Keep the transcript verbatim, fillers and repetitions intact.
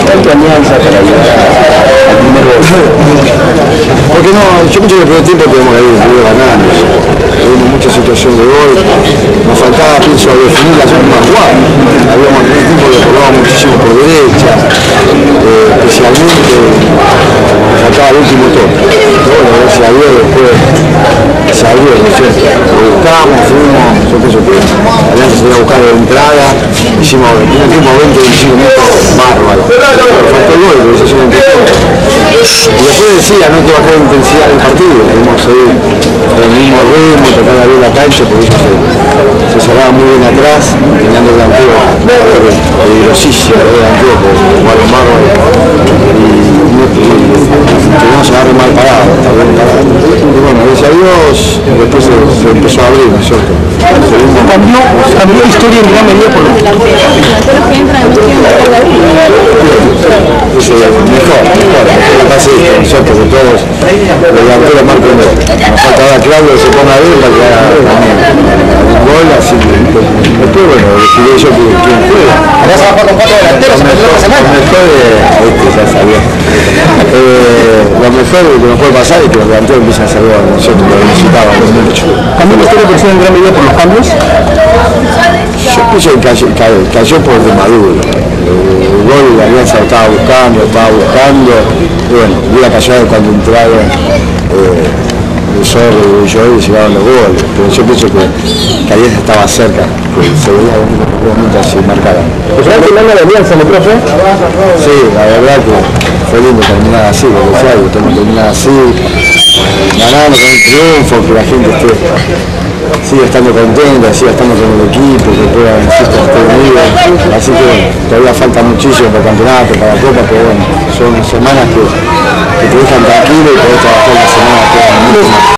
importante Alianza para llegar al primer gol. Porque no, yo mucho que el primer tiempo tenemos que ir ganando. Tuvimos mucha situación de gol, nos faltaba, pienso, definir las últimas jugadas. Habíamos en el tiempo que jugaba muchísimo por derecha, eh, especialmente nos faltaba el último toque. Pero bueno, gracias a Dios después se abrió, ¿no es cierto? Lo buscamos, fuimos, yo pienso que Alianza se iba a buscar de entrada, hicimos en el tiempo veinte veinticinco minutos bárbaro. Faltó el gol, pero eso es un tiempo. Y después decía, no que bajar la intensidad del partido, debemos seguir el mismo ritmo, tratar de abrir la cancha, porque eso se, se cerraba muy bien atrás, teniendo el delantero peligrosísimo, el delantero por jugar los marros y teníamos a agarrar mal parado, está bien parado. Y bueno, gracias a Dios, después se, se empezó a abrir, ¿no es cierto? Cambió, cambió la historia en gran medida por los Eso es mejor, mejor, pasa esto, ¿no es cierto? Que todos los delanteros marcan gol. Nos falta ahora Claudio que se ponga a ver para que haga también un gol, así que después, bueno, decidí yo que quién juega. Ahora se va a jugar con cuatro delanteros en la próxima semana. Lo mejor es, este ya sabía, eh, lo mejor que nos puede pasar es que los delanteros empiezan a hacer gol, nosotros lo necesitábamos mucho. ¿Cambió la historia por ser en gran medida por los cambios? Yo pienso que cayó, cayó, cayó por de Maduro. El gol la Alianza estaba buscando, estaba buscando. Y bueno, hubiera callado cuando entraron eh, el Zorro y yo y llegaron los goles. Pero yo pienso que, que Alianza estaba cerca, que se veía realmente así marcada. ¿Pues ya terminando la Alianza, mi profe? Sí, la verdad que fue lindo terminar así, lo que sea, que tenemos que terminar así, ganando con un triunfo, que la gente esté sigue estando contenta, sigue estando con el equipo, que puedan estar unidos. Así que bueno, todavía falta muchísimo para el campeonato, para la Copa, pero bueno, son semanas que, que te dejan tranquilo y podés trabajar la semana que